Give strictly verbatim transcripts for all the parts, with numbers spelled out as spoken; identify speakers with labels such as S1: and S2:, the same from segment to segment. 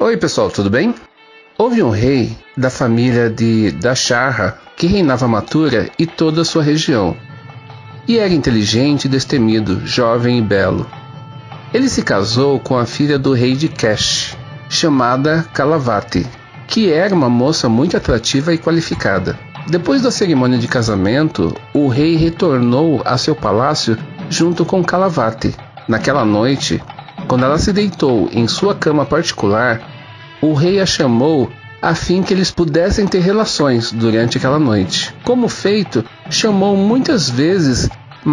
S1: Oi pessoal, tudo bem? Houve um rei da família de Dasharra que reinava Mathura e toda a sua região. E era inteligente e destemido, jovem e belo. Ele se casou com a filha do rei de Kesh, chamada Kalavati, que era uma moça muito atrativa e qualificada. Depois da cerimônia de casamento, o rei retornou a seu palácio junto com Kalavati. Naquela noite, quando ela se deitou em sua cama particular, o rei a chamou a fim que eles pudessem ter relações durante aquela noite. Como feito, chamou muitas vezes,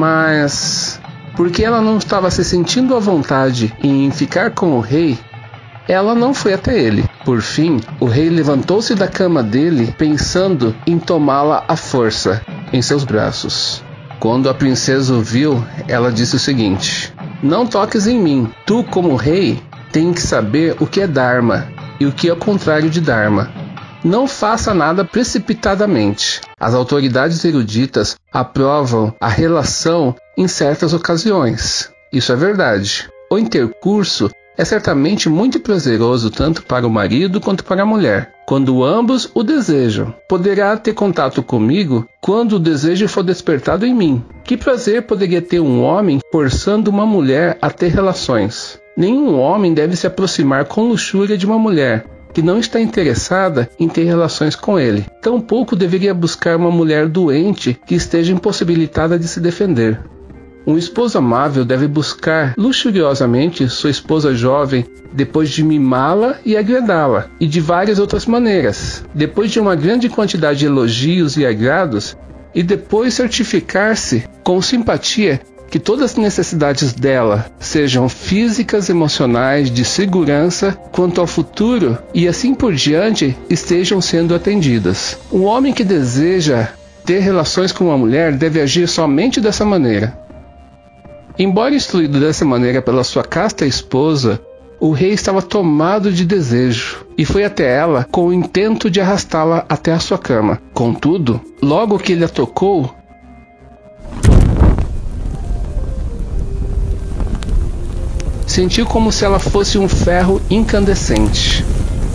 S1: mas porque ela não estava se sentindo à vontade em ficar com o rei, ela não foi até ele. Por fim, o rei levantou-se da cama dele, pensando em tomá-la à força em seus braços. Quando a princesa o viu, ela disse o seguinte: "Não toques em mim. Tu, como rei, tem que saber o que é Dharma e o que é o contrário de Dharma. Não faça nada precipitadamente. As autoridades eruditas aprovam a relação em certas ocasiões. Isso é verdade. O intercurso é certamente muito prazeroso tanto para o marido quanto para a mulher, quando ambos o desejam. Poderá ter contato comigo quando o desejo for despertado em mim. Que prazer poderia ter um homem forçando uma mulher a ter relações? Nenhum homem deve se aproximar com luxúria de uma mulher que não está interessada em ter relações com ele. Tampouco deveria buscar uma mulher doente que esteja impossibilitada de se defender. Um esposo amável deve buscar luxuriosamente sua esposa jovem depois de mimá-la e agradá-la, e de várias outras maneiras. Depois de uma grande quantidade de elogios e agrados, e depois certificar-se com simpatia que todas as necessidades dela, sejam físicas, emocionais, de segurança, quanto ao futuro e assim por diante, estejam sendo atendidas. Um homem que deseja ter relações com uma mulher deve agir somente dessa maneira. Embora instruído dessa maneira pela sua casta esposa, o rei estava tomado de desejo e foi até ela com o intento de arrastá-la até a sua cama. Contudo, logo que ele a tocou, sentiu como se ela fosse um ferro incandescente.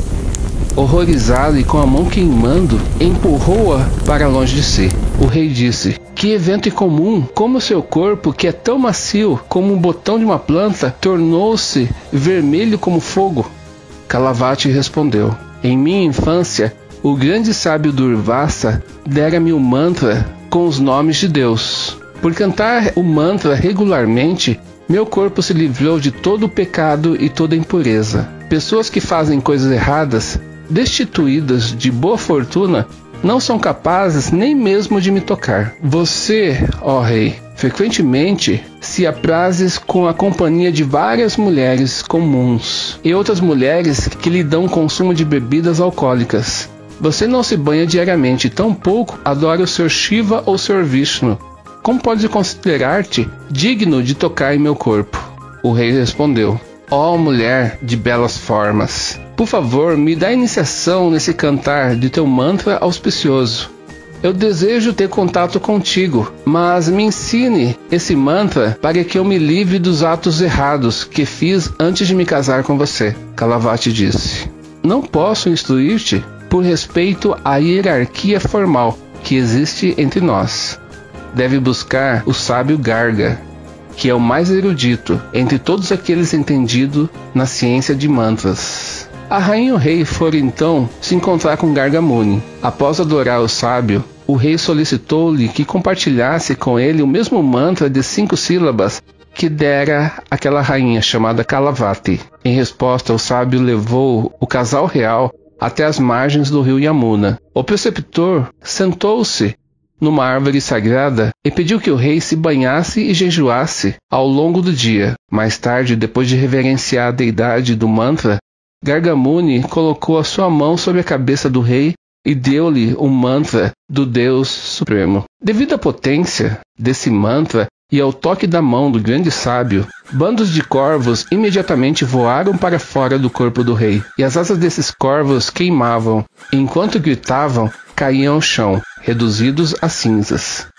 S1: Horrorizado e com a mão queimando, empurrou-a para longe de si. O rei disse: "Que evento incomum! Como seu corpo, que é tão macio como um botão de uma planta, tornou-se vermelho como fogo?" Kalavati respondeu: "Em minha infância, o grande sábio Durvasa dera-me o mantra com os nomes de Deus. Por cantar o mantra regularmente, meu corpo se livrou de todo o pecado e toda impureza. Pessoas que fazem coisas erradas, destituídas de boa fortuna, não são capazes nem mesmo de me tocar. Você, ó rei, frequentemente se aprazes com a companhia de várias mulheres comuns e outras mulheres que lhe dão consumo de bebidas alcoólicas. Você não se banha diariamente, tampouco adora o senhor Shiva ou o senhor Vishnu. Como pode considerar-te digno de tocar em meu corpo?" O rei respondeu: "Ó mulher de belas formas, por favor, me dá iniciação nesse cantar de teu mantra auspicioso. Eu desejo ter contato contigo, mas me ensine esse mantra para que eu me livre dos atos errados que fiz antes de me casar com você." Kalavati disse: "Não posso instruir-te por respeito à hierarquia formal que existe entre nós. Deve buscar o sábio Garga, que é o mais erudito entre todos aqueles entendidos na ciência de mantras." A rainha e o rei foram então se encontrar com Garga Muni. Após adorar o sábio, o rei solicitou-lhe que compartilhasse com ele o mesmo mantra de cinco sílabas que dera aquela rainha chamada Kalavati. Em resposta, o sábio levou o casal real até as margens do rio Yamuna. O preceptor sentou-se numa árvore sagrada e pediu que o rei se banhasse e jejuasse ao longo do dia. Mais tarde, depois de reverenciar a deidade do mantra, Garga Muni colocou a sua mão sobre a cabeça do rei e deu-lhe o mantra do Deus Supremo. Devido à potência desse mantra e ao toque da mão do grande sábio, bandos de corvos imediatamente voaram para fora do corpo do rei, e as asas desses corvos queimavam, e enquanto gritavam, caíam ao chão, reduzidos a cinzas.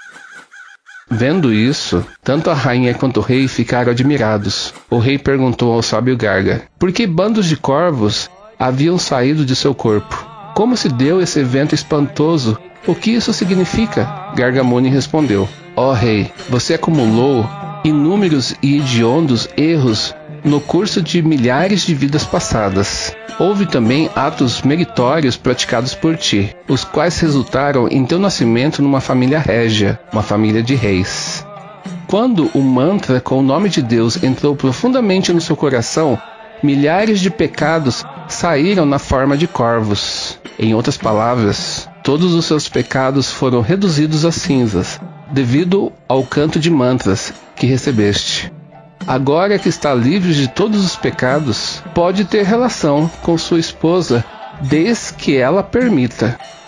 S1: Vendo isso, tanto a rainha quanto o rei ficaram admirados. O rei perguntou ao sábio Garga: "Por que bandos de corvos haviam saído de seu corpo. Como se deu esse evento espantoso? O que isso significa? Gargamuni respondeu: Ó rei, você acumulou inúmeros e hediondos erros no curso de milhares de vidas passadas. Houve também atos meritórios praticados por ti, os quais resultaram em teu nascimento numa família régia, uma família de reis. Quando o mantra com o nome de Deus entrou profundamente no seu coração, milhares de pecados saíram na forma de corvos. Em outras palavras, todos os seus pecados foram reduzidos a cinzas, devido ao canto de mantras que recebeste. Agora que está livre de todos os pecados, pode ter relação com sua esposa, desde que ela permita.